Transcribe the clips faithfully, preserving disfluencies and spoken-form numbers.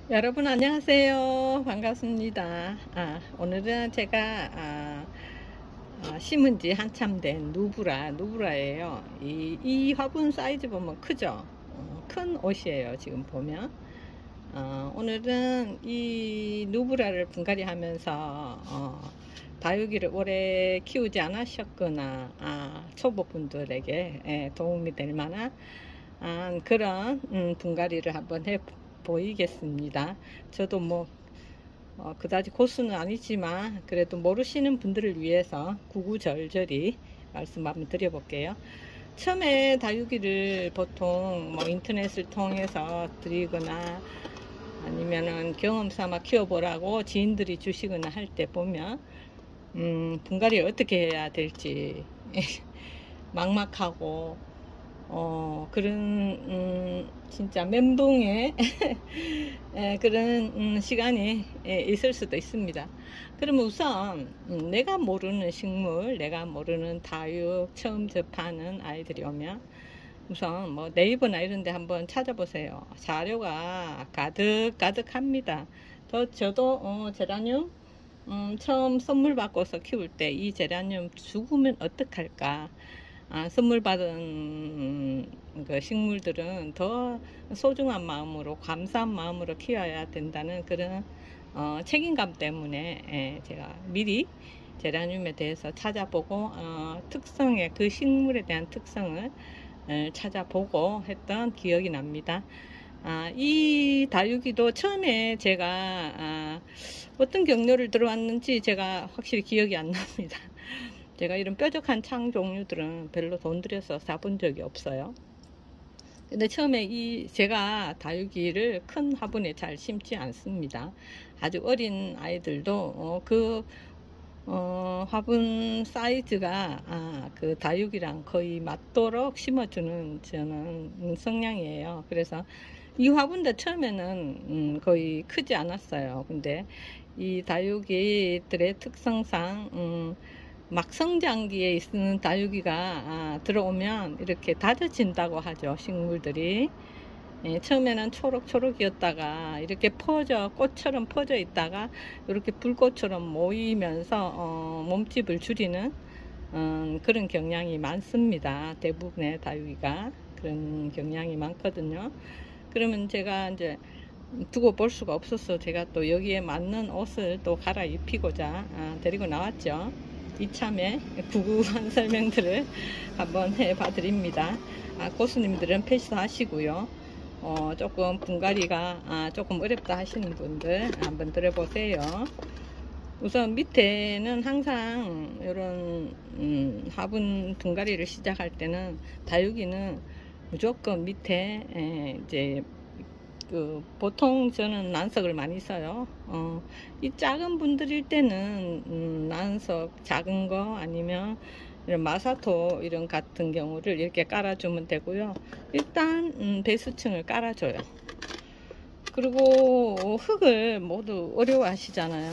여러분 안녕하세요. 반갑습니다. 아, 오늘은 제가 아, 아, 심은 지 한참 된 누브라, 누브라예요. 이, 이 화분 사이즈 보면 크죠? 어, 큰 옷이에요. 지금 보면. 어, 오늘은 이 누브라를 분갈이 하면서 어, 다육이를 오래 키우지 않으셨거나 아, 초보분들에게 예, 도움이 될 만한 아, 그런 음, 분갈이를 한번 해 보이겠습니다. 저도 뭐 어, 그다지 고수는 아니지만 그래도 모르시는 분들을 위해서 구구절절히 말씀 한번 드려볼게요. 처음에 다육이를 보통 뭐 인터넷을 통해서 드리거나 아니면은 경험 삼아 키워보라고 지인들이 주시거나 할 때 보면 음, 분갈이를 어떻게 해야 될지 막막하고 어, 그런, 음, 진짜 멘붕의 그런 음, 시간이 있을 수도 있습니다. 그러면 우선 음, 내가 모르는 식물, 내가 모르는 다육 처음 접하는 아이들이 오면 우선 뭐 네이버나 이런 데 한번 찾아보세요. 자료가 가득 가득합니다. 더 저도 어, 제라늄 음, 처음 선물 받고서 키울 때 이 제라늄 죽으면 어떡할까? 아, 선물 받은 그 식물들은 더 소중한 마음으로 감사한 마음으로 키워야 된다는 그런 어, 책임감 때문에 예, 제가 미리 제라늄에 대해서 찾아보고 어, 특성의 그 식물에 대한 특성을 어, 찾아보고 했던 기억이 납니다. 아, 이 다육이도 처음에 제가 아, 어떤 경로를 들어왔는지 제가 확실히 기억이 안 납니다. 제가 이런 뾰족한 창 종류들은 별로 돈 들여서 사본 적이 없어요. 근데 처음에 이 제가 다육이를 큰 화분에 잘 심지 않습니다. 아주 어린 아이들도 어, 그 어, 화분 사이즈가 아, 그 다육이랑 거의 맞도록 심어주는 저는 성향이에요. 그래서 이 화분도 처음에는 음, 거의 크지 않았어요. 근데 이 다육이들의 특성상 음, 막 성장기에 있는 다육이가 아, 들어오면 이렇게 다져진다고 하죠. 식물들이. 예, 처음에는 초록초록이었다가 이렇게 퍼져 꽃처럼 퍼져 있다가 이렇게 불꽃처럼 모이면서 어, 몸집을 줄이는 어, 그런 경향이 많습니다. 대부분의 다육이가 그런 경향이 많거든요. 그러면 제가 이제 두고 볼 수가 없어서 제가 또 여기에 맞는 옷을 또 갈아입히고자 아, 데리고 나왔죠. 이참에 구구한 설명들을 한번 해봐 드립니다. 아, 고수님들은 패스하시고요. 어, 조금 분갈이가 아, 조금 어렵다 하시는 분들 한번 들어보세요. 우선 밑에는 항상 이런 음, 화분 분갈이를 시작할 때는 다육이는 무조건 밑에 에, 이제 그 보통 저는 난석을 많이 써요. 어, 이 작은 분들일 때는 음, 난석 작은 거 아니면 이런 마사토 이런 같은 경우를 이렇게 깔아주면 되고요. 일단 음, 배수층을 깔아줘요. 그리고 흙을 모두 어려워하시잖아요.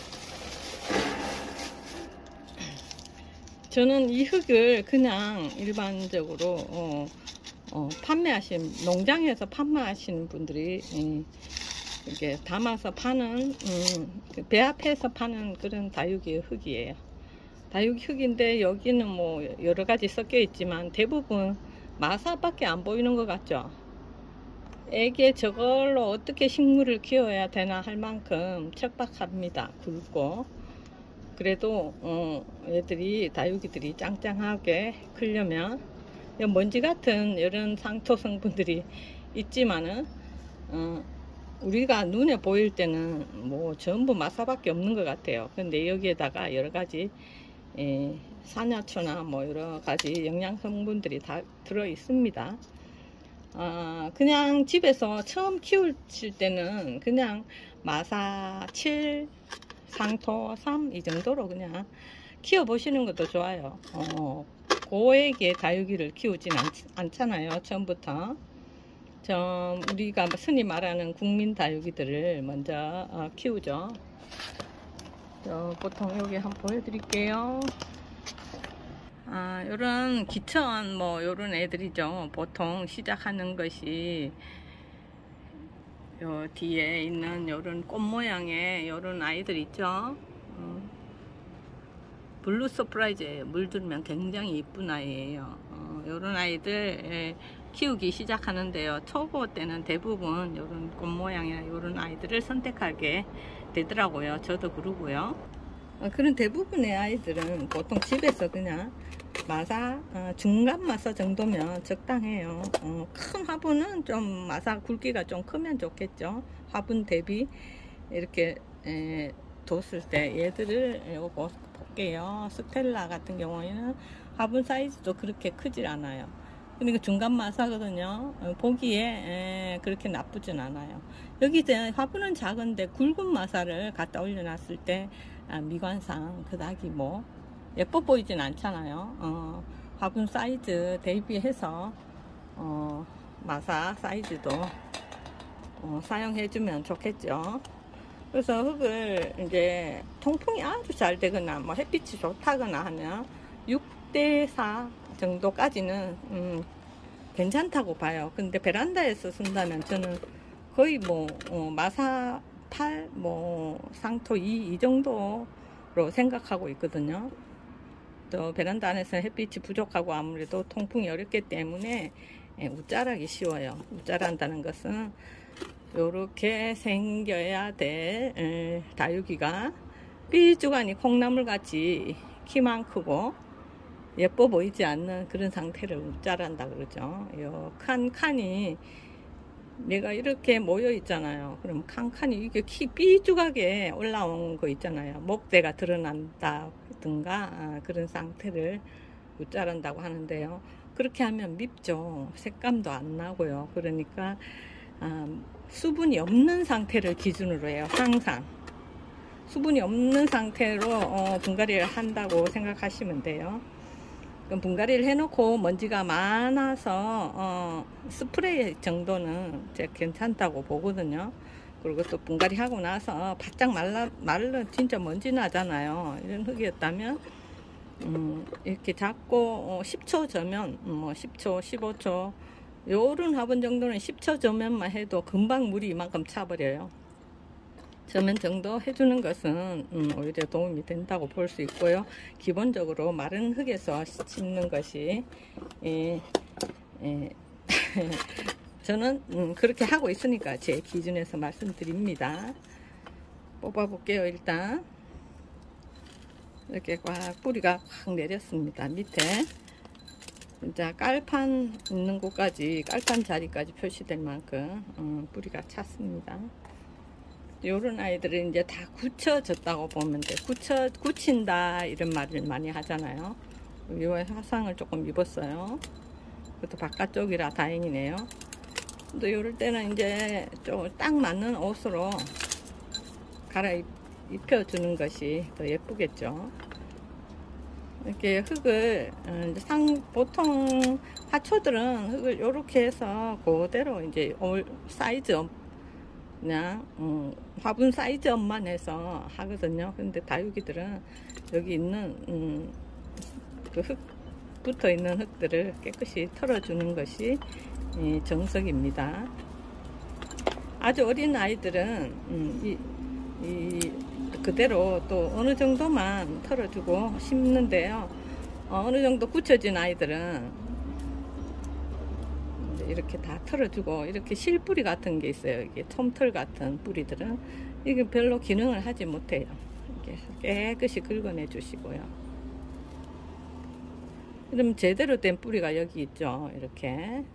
저는 이 흙을 그냥 일반적으로 어, 어, 판매하신 농장에서 판매하시는 분들이 음, 이렇게 담아서 파는 음, 배 앞에서 파는 그런 다육이 흙이에요. 다육이 흙인데 여기는 뭐 여러 가지 섞여 있지만 대부분 마사밖에 안 보이는 것 같죠. 애게 저걸로 어떻게 식물을 키워야 되나 할 만큼 척박합니다. 굵고. 그래도 어, 애들이 다육이들이 짱짱하게 크려면 먼지 같은 이런 상토 성분들이 있지만은 어, 우리가 눈에 보일 때는 뭐 전부 마사밖에 없는 것 같아요. 근데 여기에다가 여러 가지 에, 산야초나 뭐 여러 가지 영양 성분들이 다 들어 있습니다. 아, 그냥 집에서 처음 키우실 때는 그냥 마사 칠, 상토 삼 이 정도로 그냥 키워 보시는 것도 좋아요. 어, 고액의 다육이를 키우진 않, 않잖아요. 처음부터. 좀 우리가 흔히 말하는 국민 다육이들을 먼저 어, 키우죠. 저 보통 여기 한번 보여드릴게요. 아, 요런 기천, 뭐, 요런 애들이죠. 보통 시작하는 것이 요 뒤에 있는 요런 꽃 모양의 요런 아이들 있죠. 어. 블루 서프라이즈예요. 물들면 굉장히 이쁜 아이예요. 어, 요런 아이들 예, 키우기 시작하는데요. 초보 때는 대부분 요런 꽃 모양이나 요런 아이들을 선택하게 되더라고요. 저도 그러고요. 어, 그런 대부분의 아이들은 보통 집에서 그냥 마사 어, 중간 마사 정도면 적당해요. 어, 큰 화분은 좀 마사 굵기가 좀 크면 좋겠죠. 화분 대비 이렇게 에, 뒀을 때 얘들을 요거 볼게요. 스텔라 같은 경우에는 화분 사이즈도 그렇게 크질 않아요. 그러니까 중간 마사거든요. 어, 보기에 에, 그렇게 나쁘진 않아요. 여기 이제 화분은 작은데 굵은 마사를 갖다 올려놨을 때 아, 미관상 그닥이 뭐 예뻐 보이진 않잖아요. 어, 화분 사이즈 대비해서 어, 마사 사이즈도 어, 사용해주면 좋겠죠. 그래서 흙을 이제 통풍이 아주 잘 되거나 뭐 햇빛이 좋다거나 하면 육 대 사 정도까지는 음, 괜찮다고 봐요. 근데 베란다에서 쓴다면 저는 거의 뭐 어, 마사 팔, 뭐 상토 이, 이 정도로 생각하고 있거든요. 또 베란다 안에서 햇빛이 부족하고 아무래도 통풍이 어렵기 때문에 예, 웃자라기 쉬워요. 웃자란다는 것은 요렇게 생겨야 될 에, 다육이가 삐죽하니 콩나물 같이 키만 크고 예뻐 보이지 않는 그런 상태를 웃자란다 그러죠. 요 칸칸이 얘가 이렇게 모여 있잖아요. 그럼 칸칸이 이게 키 삐죽하게 올라온 거 있잖아요. 목대가 드러난다든가 아, 그런 상태를 웃자란다고 하는데요. 그렇게 하면 밉죠. 색감도 안 나고요. 그러니까 아, 수분이 없는 상태를 기준으로 해요. 항상 수분이 없는 상태로 어, 분갈이를 한다고 생각하시면 돼요. 그럼 분갈이를 해놓고 먼지가 많아서 어, 스프레이 정도는 제가 괜찮다고 보거든요. 그리고 또 분갈이 하고 나서 바짝 말라 말라 진짜 먼지 나잖아요. 이런 흙이었다면 음, 이렇게 잡고 어, 십 초 저면 뭐 십 초 십오 초 요런 화분 정도는 십 초 저면만 해도 금방 물이 이만큼 차버려요. 저면 정도 해주는 것은 음, 오히려 도움이 된다고 볼 수 있고요. 기본적으로 마른 흙에서 심는 것이 예, 예, 저는 음, 그렇게 하고 있으니까 제 기준에서 말씀드립니다. 뽑아 볼게요. 일단 이렇게 꽉 뿌리가 확 내렸습니다. 밑에 진짜 깔판 있는 곳까지 깔판 자리까지 표시될 만큼 음, 뿌리가 찼습니다. 요런 아이들은 이제 다 굳혀졌다고 보면 돼. 굳혀, 굳힌다 이런 말을 많이 하잖아요. 요 화상을 조금 입었어요. 그것도 바깥쪽이라 다행이네요. 또 요럴 때는 이제 좀 딱 맞는 옷으로 갈아입혀 주는 것이 더 예쁘겠죠. 이렇게 흙을 상 보통 화초들은 흙을 요렇게 해서 그대로 이제 올 사이즈 그냥 음, 화분 사이즈업만 해서 하거든요. 근데 다육이들은 여기 있는 음, 그 흙 붙어 있는 흙들을 깨끗이 털어주는 것이 이 정석입니다. 아주 어린 아이들은 음, 이, 이 그대로 또 어느 정도만 털어주고 심는데요. 어, 어느 정도 굳혀진 아이들은 이렇게 다 털어주고 이렇게 실뿌리 같은 게 있어요. 이게 솜털 같은 뿌리들은 이게 별로 기능을 하지 못해요. 이렇게 깨끗이 긁어내 주시고요. 그럼 제대로 된 뿌리가 여기 있죠. 이렇게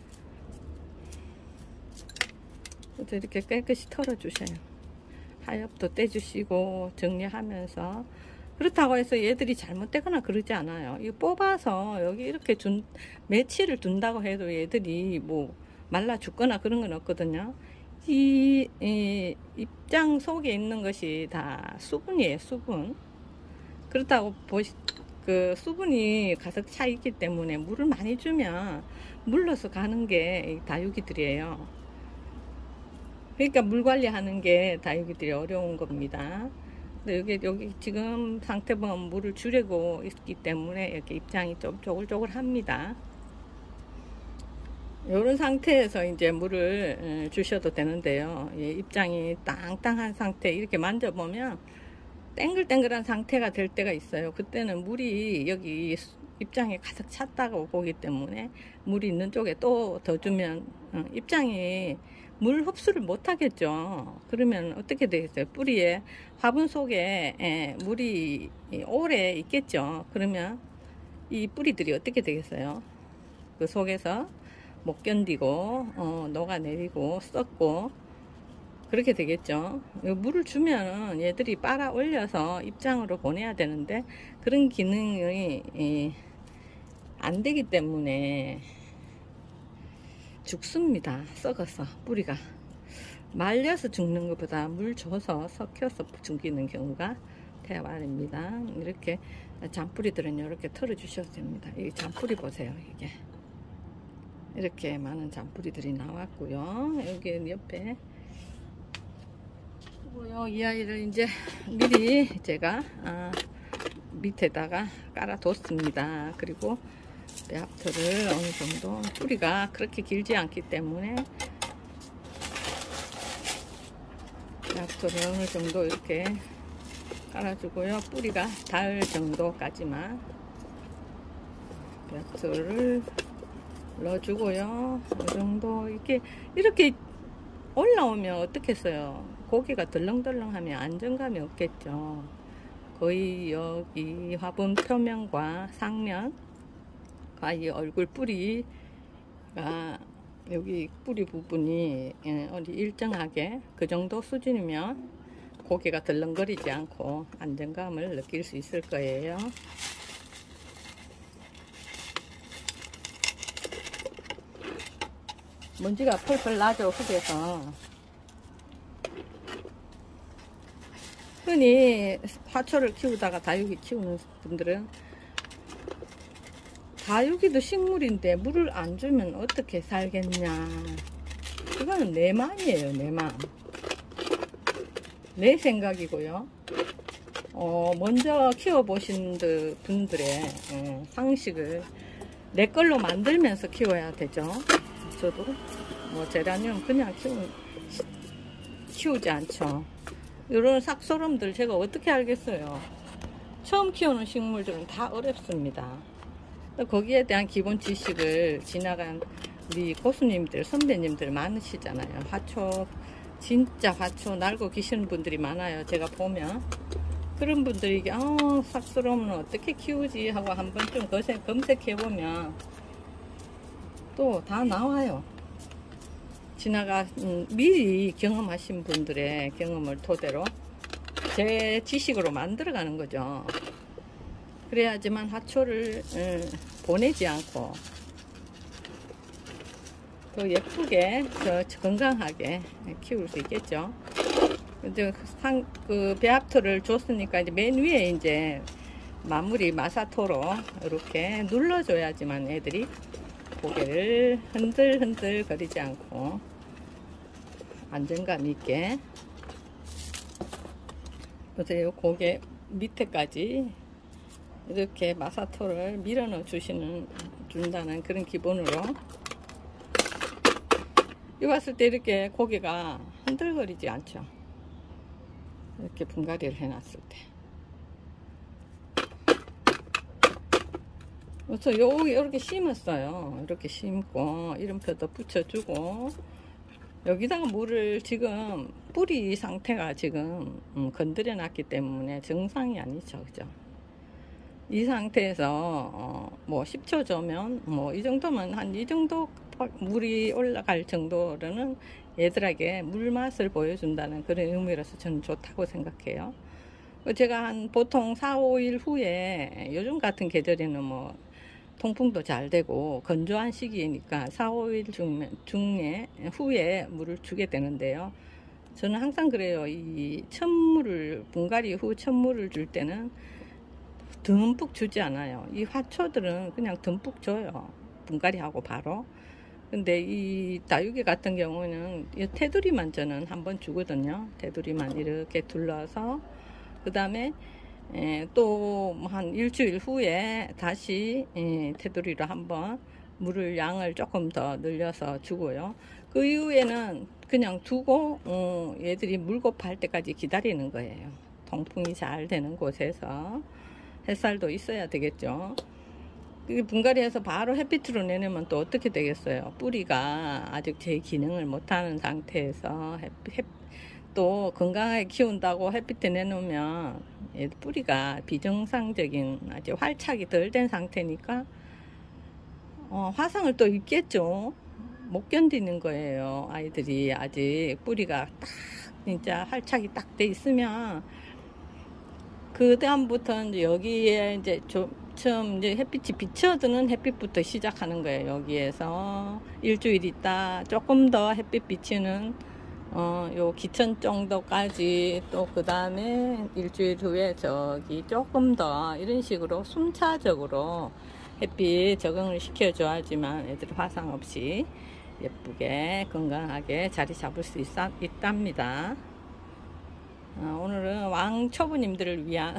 그래서 이렇게 깨끗이 털어 주셔요. 하엽도 떼주시고 정리하면서 그렇다고 해서 얘들이 잘못되거나 그러지 않아요. 이거 뽑아서 여기 이렇게 둔 며칠을 둔다고 해도 얘들이 뭐 말라 죽거나 그런 건 없거든요. 이, 이 입장 속에 있는 것이 다 수분이에요. 수분. 그렇다고 보시 그 수분이 가득 차 있기 때문에 물을 많이 주면 물러서 가는 게 다육이들이에요. 그러니까 물 관리하는 게 다육이들이 어려운 겁니다. 근데 여기, 여기 지금 상태 보면 물을 주려고 있기 때문에 이렇게 입장이 좀 쪼글쪼글 합니다. 이런 상태에서 이제 물을 주셔도 되는데요. 예, 입장이 땅땅한 상태 이렇게 만져보면 땡글땡글한 상태가 될 때가 있어요. 그때는 물이 여기 입장에 가득 찼다고 보기 때문에 물이 있는 쪽에 또 더 주면 입장이 물 흡수를 못 하겠죠. 그러면 어떻게 되겠어요? 뿌리에 화분 속에 물이 오래 있겠죠. 그러면 이 뿌리들이 어떻게 되겠어요? 그 속에서 못 견디고 어, 녹아내리고 썩고 그렇게 되겠죠. 물을 주면 얘들이 빨아 올려서 입장으로 보내야 되는데 그런 기능이 이, 안 되기 때문에 죽습니다. 썩어서 뿌리가 말려서 죽는 것보다 물 줘서 섞여서 죽이는 경우가 대화입니다. 이렇게 잔뿌리들은 이렇게 털어 주셔도 됩니다. 이 잔뿌리 보세요. 이게 이렇게 많은 잔뿌리들이 나왔고요. 여기 옆에 이 아이를 이제 미리 제가 아, 밑에다가 깔아뒀습니다. 그리고 배합토를 어느 정도 뿌리가 그렇게 길지 않기 때문에 배합토를 어느 정도 이렇게 깔아주고요. 뿌리가 닿을 정도까지만 배합토를 넣어주고요. 이 정도 이렇게 이렇게 올라오면 어떻겠어요? 고기가 덜렁덜렁하면 안정감이 없겠죠. 거의 여기 화분 표면과 상면, 이 얼굴 뿌리가 여기 뿌리 부분이 어디 일정하게 그 정도 수준이면 고기가 덜렁거리지 않고 안정감을 느낄 수 있을 거예요. 먼지가 펄펄 나죠, 흙에서. 흔히 화초를 키우다가 다육이 키우는 분들은 다육이도 식물인데 물을 안 주면 어떻게 살겠냐. 그거는 내 마음이에요, 내 마음. 내 생각이고요. 어, 먼저 키워보신 분들의 어, 상식을 내 걸로 만들면서 키워야 되죠. 저도 뭐 제라늄 그냥 키우, 키우지 않죠. 이런 삭소름들 제가 어떻게 알겠어요. 처음 키우는 식물들은 다 어렵습니다. 거기에 대한 기본 지식을 지나간 우리 고수님들 선배님들 많으시잖아요. 화초 진짜 화초 날고 계시는 분들이 많아요. 제가 보면 그런 분들이 어, 삭소름은 어떻게 키우지 하고 한번 좀 검색해 보면 또 다 나와요. 지나가 음, 미리 경험하신 분들의 경험을 토대로 제 지식으로 만들어가는 거죠. 그래야지만 화초를 음, 보내지 않고 더 예쁘게 더 건강하게 키울 수 있겠죠. 이제 상, 그 배합토를 줬으니까 이제 맨 위에 이제 마무리 마사토로 이렇게 눌러줘야지만 애들이 고개를 흔들흔들 거리지 않고 안정감 있게 보세요. 고개 밑에까지 이렇게 마사토를 밀어 넣어 주시는 준다는 그런 기본으로 이 왔을 때 이렇게 고개가 흔들거리지 않죠. 이렇게 분갈이를 해놨을 때. 그래서 여기 이렇게 심었어요. 이렇게 심고 이름표도 붙여주고 여기다가 물을 지금 뿌리 상태가 지금 음, 건드려 놨기 때문에 정상이 아니죠. 그죠? 이 상태에서 어, 뭐 십 초 저면 뭐 이 정도면 한 이 정도 물이 올라갈 정도로는 얘들에게 물 맛을 보여준다는 그런 의미로서 저는 좋다고 생각해요. 제가 한 보통 사, 오 일 후에 요즘 같은 계절에는 뭐 통풍도 잘 되고 건조한 시기이니까 사, 오 일 중에, 중에 후에 물을 주게 되는데요. 저는 항상 그래요. 이 첫물을 분갈이 후 첫물을 줄 때는 듬뿍 주지 않아요. 이 화초들은 그냥 듬뿍 줘요. 분갈이하고 바로. 근데 이 다육이 같은 경우는 이 테두리만 저는 한번 주거든요. 테두리만 이렇게 둘러서 그 다음에 또 한 일주일 후에 다시 테두리로 한번 물을 양을 조금 더 늘려서 주고요. 그 이후에는 그냥 두고 어, 얘들이 물고팔 때까지 기다리는 거예요. 통풍이 잘 되는 곳에서. 햇살도 있어야 되겠죠. 분갈이해서 바로 햇빛으로 내놓으면 또 어떻게 되겠어요? 뿌리가 아직 제 기능을 못하는 상태에서 햇빛, 햇, 또 건강하게 키운다고 햇빛에 내놓으면 뿌리가 비정상적인 아직 활착이 덜 된 상태니까 어, 화상을 또 입겠죠. 못 견디는 거예요. 아이들이 아직 뿌리가 딱 진짜 활착이 딱 돼 있으면 그 다음부터 이제 여기에 이제 좀 처음 이제 햇빛이 비쳐드는 햇빛부터 시작하는 거예요. 여기에서 일주일 있다 조금 더 햇빛 비치는 어, 요 기천 정도까지, 또 그 다음에 일주일 후에 저기 조금 더 이런 식으로 순차적으로 햇빛 적응을 시켜줘야지만 애들이 화상 없이 예쁘게 건강하게 자리 잡을 수 있, 있답니다. 어, 오늘은 왕초보님들을 위한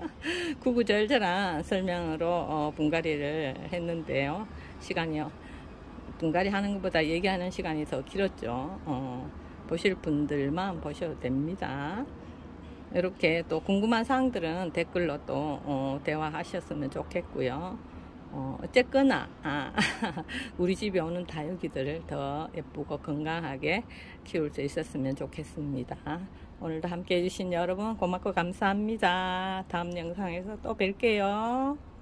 구구절절한 설명으로 어, 분갈이를 했는데요. 시간이요. 분갈이 하는 것보다 얘기하는 시간이 더 길었죠. 어, 보실 분들만 보셔도 됩니다. 이렇게 또 궁금한 사항들은 댓글로 또 어, 대화하셨으면 좋겠고요. 어, 어쨌거나 아, 우리 집에 오는 다육이들을 더 예쁘고 건강하게 키울 수 있었으면 좋겠습니다. 오늘도 함께 해주신 여러분 고맙고 감사합니다. 다음 영상에서 또 뵐게요.